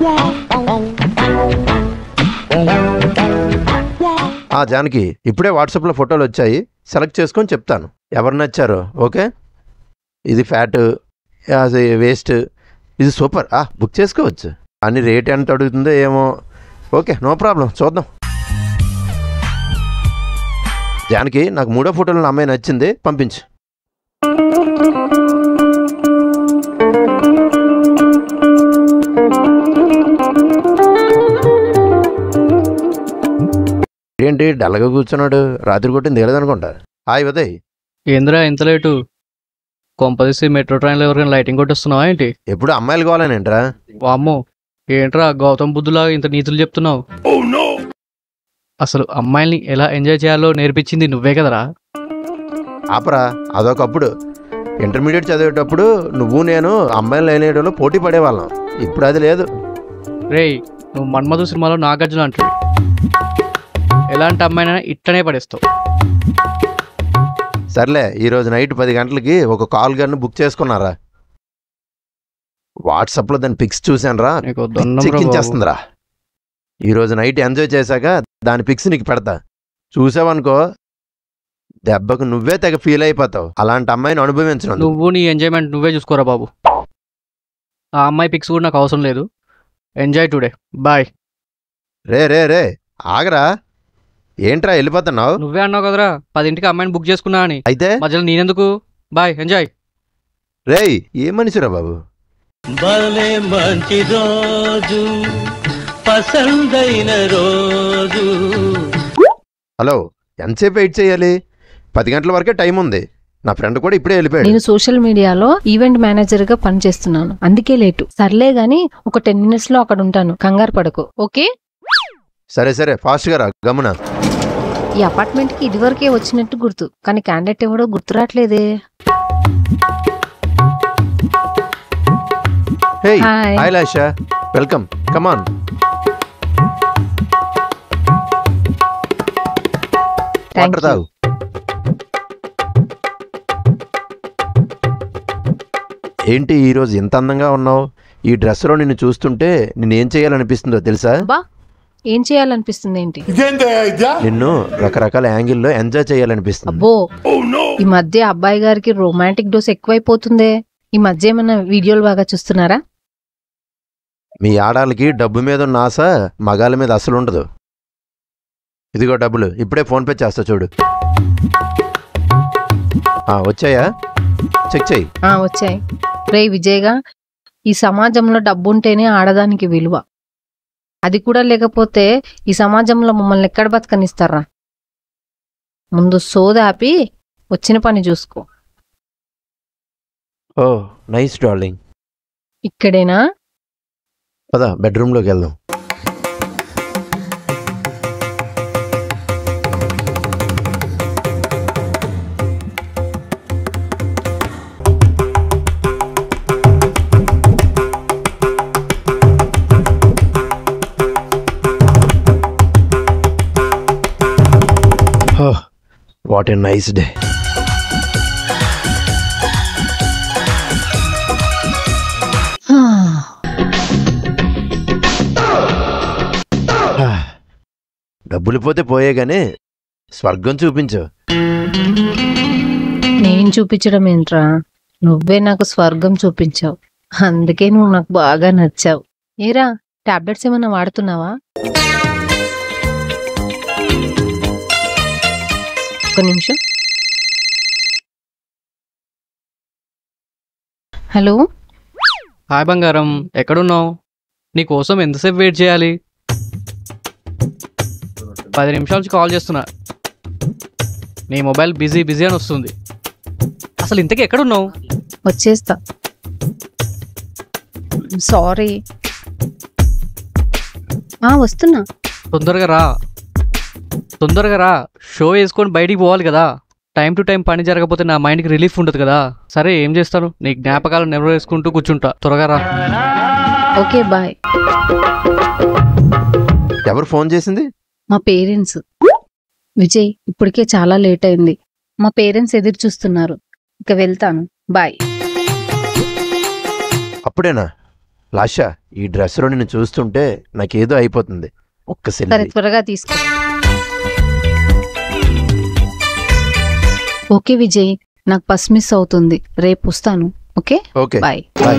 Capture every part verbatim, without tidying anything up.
జానకి ఇప్పుడే వాట్సాప్లో ఫోటోలు వచ్చాయి, సెలెక్ట్ చేసుకొని చెప్తాను ఎవరు నచ్చారో. ఓకే, ఇది ఫ్యాట్, అది వేస్ట్, ఇది సూపర్, బుక్ చేసుకోవచ్చు. అని రేట్ ఎంత అడుగుతుందో ఏమో. ఓకే, నో ప్రాబ్లం, చూద్దాం. జానకి నాకు మూడో ఫోటోలో అమ్మాయి నచ్చింది, పంపించు. ఏంటి డల్గా కూర్చున్నాడు? రాత్రి కొట్టింది దిగలేదనుకుంటా. హాయ్ ఉదయ్. ఏంద్రా ఇంత లేటు? కొంపదీసి మెట్రో ట్రైన్లో ఎవరికైనా లైటింగ్ కొట్టిస్తున్నావా ఏంటి? ఎప్పుడు అమ్మాయిలు కావాలనేంట్రా? వామ్మో, ఏంట్రా గౌతమ్ బుద్ధులా ఇంత నీతులు చెప్తున్నావు? అసలు అమ్మాయిల్ని ఎలా ఎంజాయ్ చేయాలో నేర్పించింది నువ్వే కదరా? ఆపరా, అదొకప్పుడు ఇంటర్మీడియట్ చదివేటప్పుడు నువ్వు నేను అమ్మాయిలు అయినేటప్పుడు పోటీ పడేవాళ్ళం. ఇప్పుడు అది లేదు. రేయ్, నువ్వు మన్మధు సినిమాలో నాగార్జున అంటాడు, ఎలాంటి అమ్మాయినైనా ఇట్టనే పడేస్తావు. సర్లే, ఈరోజు నైట్ పది గంటలకి ఒక కాల్ గన్ను బుక్ చేసుకున్నారా? వాట్సాప్లో దాని పిక్స్ చూశాను రా, చెక్కించేస్తుందిరా. ఈరోజు నైట్ ఎంజాయ్ చేశాక దాని పిక్స్ నీకు పెడతా, చూసావనుకో దెబ్బకు నువ్వే తెగ ఫీల్ అయిపోతావు. అలాంటి అమ్మాయిని అనుభవించను. నువ్వు నీ ఎంజాయ్మెంట్ నువ్వే చూసుకోరా బాబు. ఆ అమ్మాయి పిక్స్ కూడా నాకు అవసరం లేదు. Enjoy today, bye. రే రే రే ఆగరా, ఏంట్రా వెళ్ళిపోతున్నావు? నువ్వే అన్నావు కదరా పదింటికి అమ్మాయిని బుక్ చేసుకున్నా అని. అయితే మధ్యలో నేనెందుకు? Bye, enjoy. రేయ్, ఏ మనిషిరా బాబు? భలే మంచి రోజు, పసందైన రోజు. హలో, ఎంతసేపు వెయిట్ చేయాలి? పది గంటల వరకే టైం ఉంది. నా ఫ్రెండ్ కూడా ఇప్పుడే వెళ్ళిపోయాడు. నేను సోషల్ మీడియాలో ఈవెంట్ మేనేజర్ గా పనిచేస్తున్నాను, అందుకే లేటు. సర్లే గాని ఒక టెన్ మినిట్స్ లో అక్కడ ఉంటాను, కంగారు పడకు. ఓకే, సరే సరే, ఫాస్ట్ గా రా. గమన, ఈ అపార్ట్మెంట్ కి ఇదివరకే వచ్చినట్టు గుర్తు, కానీ క్యాండిడేట్ ఎవడో గుర్తురాట్లేదే. హే హాయ్ లాషా, వెల్కమ్, కమ్ ఆన్. వాటర్ తాగు. ఏంటి ఈరోజు ఎంత అందంగా ఉన్నావు? ఈ డ్రెస్లో నిన్ను చూస్తుంటే నేనేం చేయాలనిపిస్తుందో తెలుసా? ఏం చేయాలనిపిస్తుంది ఏంటి? నిన్ను రకరకాల యాంగిల్లో ఎంజాయ్ చేయాలనిపిస్తుంది. అబ్బో, ఈ మధ్య అబ్బాయి గారికి రొమాంటిక్ డోస్ ఎక్కువైపోతుందే. ఈ మధ్య ఏమన్నా వీడియోలు బాగా చూస్తున్నారా? మీ ఆడాలకి డబ్బు మీద ఉన్న ఆశ మగాళ్ళ మీద అసలు ఉండదు. ఇదిగో డబ్బులు, ఇప్పుడే ఫోన్పే చేస్తా చూడు. వచ్చాయా? చెక్ చెయ్యి. వచ్చాయి. రే విజయ్గా, ఈ సమాజంలో డబ్బుంటేనే ఆడదానికి విలువ. అది కూడా లేకపోతే ఈ సమాజంలో మమ్మల్ని ఎక్కడ బతకనిస్తారా? ముందు సోదాపి వచ్చిన పని చూసుకో. ఓ నైస్ డార్లింగ్. ఇక్కడేనా? పద బెడ్రూమ్లోకి వెళ్దాం. What a nice day. డబ్బులు పోతే పోయే గానీ స్వర్గం చూపించు. నేను చూపించడం ఏంట్రా, నువ్వే నాకు స్వర్గం చూపించావు. అందుకే నువ్వు నాకు బాగా నచ్చావు. ఏరా, టాబ్లెట్స్ ఏమన్నా వాడుతున్నావా? ఒక నిమిషం. హలో. హాయ్ బంగారం, ఎక్కడున్నావు? నీకోసం ఎంతసేపు వెయిట్ చేయాలి? పది నిమిషాల నుంచి కాల్ చేస్తున్నా, నీ మొబైల్ బిజీ బిజీ అని వస్తుంది. అసలు ఇంతకీ ఎక్కడున్నావు? వచ్చేస్తా. సారీ. వస్తున్నా. తొందరగా రా, తొందరగా రా. షో వేసుకొని బయటికి పోవాలి కదా. టైం టు టైం పని జరగకపోతే నా మైండ్కి రిలీఫ్ ఉంటుంది కదా. సరే, ఏం చేస్తాను, నీ జ్ఞాపకాలు నెవరు వేసుకుంటూ కూర్చుంటా. త్వరగా రా. Okay, bye. ఎవరు ఫోన్ చేసింది? మా పేరెంట్స్. విజయ్, ఇప్పటికే చాలా లేట్ అయింది. మా పేరెంట్స్ ఎదురు చూస్తున్నారు. ఇక వెళ్తాను, బాయ్. అప్పుడేనా? లాషా, ఈ డ్రెస్లో నిన్ను చూస్తుంటే నాకేదో అయిపోతుంది. ఒక్క సరే సెల్ఫీ. త్వరగా తీసుకో. ఓకే విజయ్, నాకు బస్ మిస్ అవుతుంది, రేపు వస్తాను. Okay okay bye. Bye.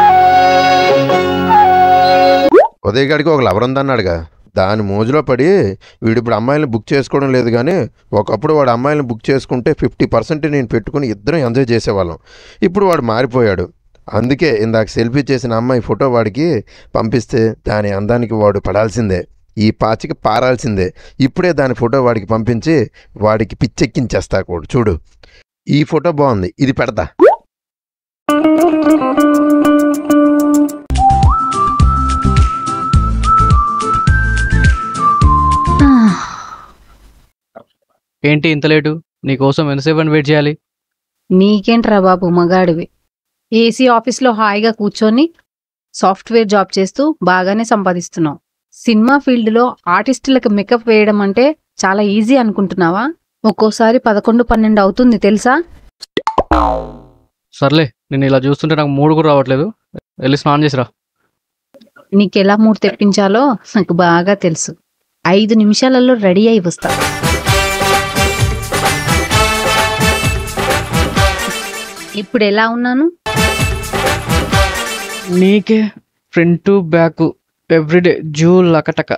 Uday గాడికి ఒక లవర్ ఉందన్నాడుగా, దాని మోజులో పడి వీడు ఇప్పుడు అమ్మాయిలను బుక్ చేసుకోవడం లేదు. కానీ ఒకప్పుడు వాడు అమ్మాయిలను బుక్ చేసుకుంటే ఫిఫ్టీ పర్సెంట్ నేను పెట్టుకుని ఇద్దరం ఎంజాయ్ చేసేవాళ్ళం. ఇప్పుడు వాడు మారిపోయాడు. అందుకే ఇందాక సెల్ఫీ చేసిన అమ్మాయి ఫోటో వాడికి పంపిస్తే దాని అందానికి వాడు పడాల్సిందే, ఈ పాచికి పారాల్సిందే. ఇప్పుడే దాని ఫోటో వాడికి పంపించి వాడికి పిచ్చెక్కించేస్తా కూడా. చూడు, ఈ ఫోటో బాగుంది, ఇది పెడతా. ఏంటి ఇంత లేటు? నీకోసం ఎంతసేపు అని వెయిట్ చేయాలి? నీకేంట్రా బాబు, మగాడివి. ఏసీ ఆఫీస్లో హాయిగా కూర్చొని సాఫ్ట్వేర్ జాబ్ చేస్తూ బాగానే సంపాదిస్తున్నావు. సినిమా ఫీల్డ్లో ఆర్టిస్టులకు మేకప్ వేయడం అంటే చాలా ఈజీ అనుకుంటున్నావా? ఒక్కోసారి పదకొండు పన్నెండు అవుతుంది తెలుసా? సర్లే, నేను ఇలా చూస్తుంటే నాకు మూడు కూడా రావట్లేదు. వెళ్ళి స్నానం చేసిరా. నీకెలా మూడు తెప్పించాలో నాకు బాగా తెలుసు. ఐదు నిమిషాలలో రెడీ అయి వస్తా. ఇప్పుడు ఎలా ఉన్నాను? నీకే ఫ్రంట్ బ్యాక్ ఎవ్రీడే జూ లకటక.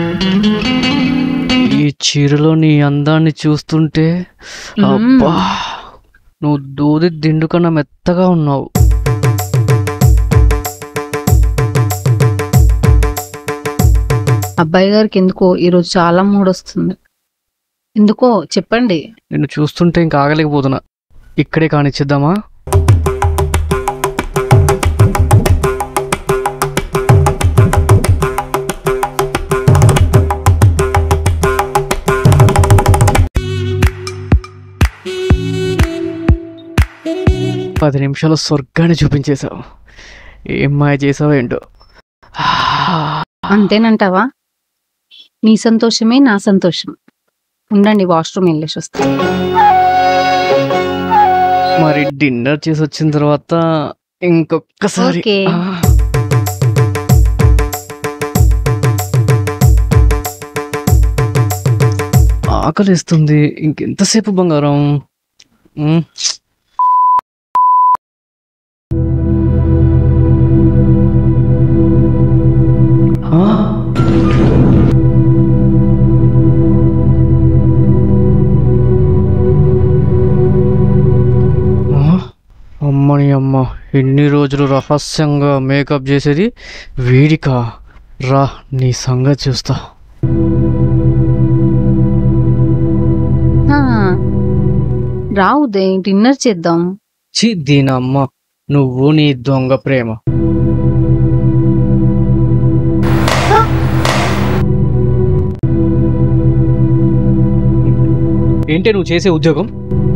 ఈ చీరలో నీ అందాన్ని చూస్తుంటే అబ్బా, నువ్వు దూది దిండు కన్నా మెత్తగా ఉన్నావు. అబ్బాయి గారికి ఎందుకో ఈరోజు చాలా మూడొస్తుంది. ఎందుకో చెప్పండి. నిన్ను చూస్తుంటే ఇంకా ఆగలేకపోతున్నా. ఇక్కడే కానిచ్చిద్దామా? పది నిమిషాలు స్వర్గాన్ని చూపించేశావు. ఏం మాయ చేసావు ఏంటో. అంతేనంటావా? నీ సంతోషమే నా సంతోషం. ఉండండి, వాష్రూమ్ వెళ్ళేసి వస్తా. మరి డిన్నర్ చేసి వచ్చిన తర్వాత ఇంకొకసారి. ఓకే. ఆకలిస్తుంది, ఇంకెంతసేపు బంగారం? ఉమ్. ఆ? అమ్మని అమ్మ, ఎన్ని రోజులు రహస్యంగా మేకప్ చేసేది వీడికా? రా, నీ సంగతి చూస్తా. రావుదే, డిన్నర్ చేద్దాం. చి దీనమ్మ, నువ్వు నీ దొంగ ప్రేమ. ఏంటి నువ్వు చేసే ఉద్యోగం?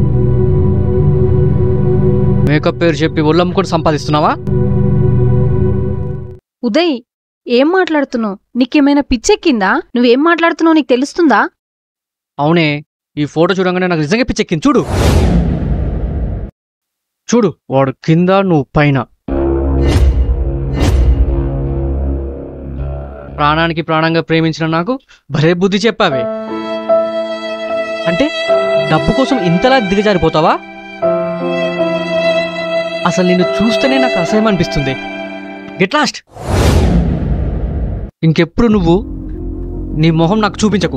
మేకప్ పేరు చెప్పి ఒళ్ళమ్ముకొని సంపాదిస్తున్నావా? ఉదయ్, ఏం మాట్లాడుతున్నావు? నీకేమైనా పిచ్చెక్కిందా? నువ్వేం మాట్లాడుతున్నావు నీకు తెలుస్తుందా? అవునే, ఈ ఫోటో చూడంగానే నాకు నిజంగా పిచ్చెక్కింది. చూడు చూడు, వాడు కింద, నువ్వు పైన. ప్రాణానికి ప్రాణంగా ప్రేమించిన నాకు భలే బుద్ధి చెప్పావే. అంటే డబ్బు కోసం ఇంతలా దిగజారిపోతావా? అసలు నిన్ను చూస్తేనే నాకు అసహ్యం అనిపిస్తుంది. Get lost. ఇంకెప్పుడు నువ్వు నీ మొహం నాకు చూపించకు.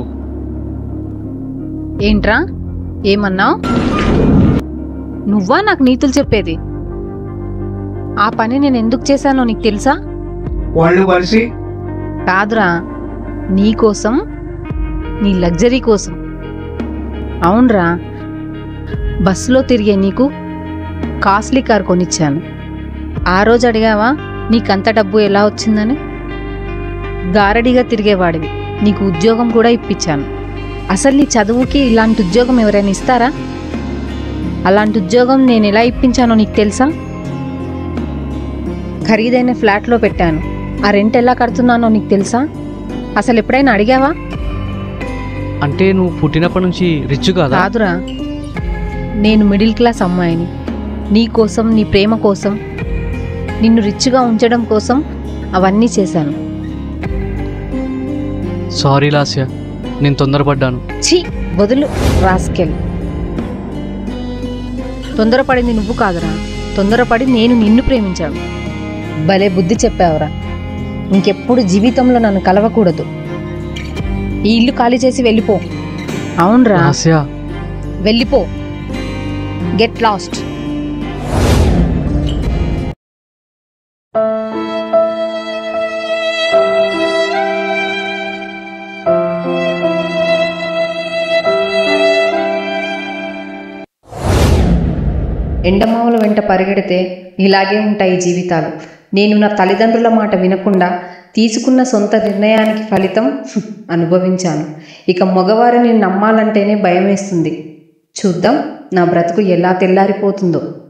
ఏంట్రా, ఏమన్నావు? నువ్వా నాకు నీతులు చెప్పేది? ఆ పని నేను ఎందుకు చేశానో నీకు తెలుసా? వాళ్ళు కలిసి కాదురా, నీకోసం, నీ లగ్జరీ కోసం. అవునరా, బస్సులో తిరిగే నీకు కాస్ట్లీ కార్ కొనిచ్చాను. ఆ రోజు అడిగావా నీకంత డబ్బు ఎలా వచ్చిందని? గారడిగా తిరిగేవాడివి, నీకు ఉద్యోగం కూడా ఇప్పించాను. అసలు నీ చదువుకి ఇలాంటి ఉద్యోగం ఎవరైనా ఇస్తారా? అలాంటి ఉద్యోగం నేను ఎలా ఇప్పించానో నీకు తెలుసా? ఖరీదైన ఫ్లాట్లో పెట్టాను. ఆ రెంట్ ఎలా కడుతున్నానో నీకు తెలుసా? అసలు ఎప్పుడైనా అడిగావా? అంటే నువ్వు పుట్టినప్పటి నుంచి రిచ్ కాదా? కాదురా, నేను మిడిల్ క్లాస్ అమ్మాయిని. నీ కోసం, నీ ప్రేమ కోసం, నిన్ను రిచ్గా ఉంచడం కోసం అవన్నీ చేశాను. సారీ లాస్య, నేను తొందరపడ్డాను. ఛీ వదులు రాస్కెల్. తొందరపడింది నువ్వు కాదురా, తొందరపడి నేను నిన్ను ప్రేమించాను. భలే బుద్ధి చెప్పావురా. ఇంకెప్పుడు జీవితంలో నన్ను కలవకూడదు. ఈ ఇల్లు ఖాళీ చేసి వెళ్ళిపో. అవునరా, లాస్య, వెళ్ళిపో. Get lost. ఎండమావుల వెంట పరిగెడితే ఇలాగే ఉంటాయి జీవితాలు. నేను నా తల్లిదండ్రుల మాట వినకుండా తీసుకున్న సొంత నిర్ణయానికి ఫలితం అనుభవించాను. ఇక మగవారిని నమ్మాలంటేనే భయం వేస్తుంది. చూద్దాం నా బ్రతుకు ఎలా తెల్లారిపోతుందో.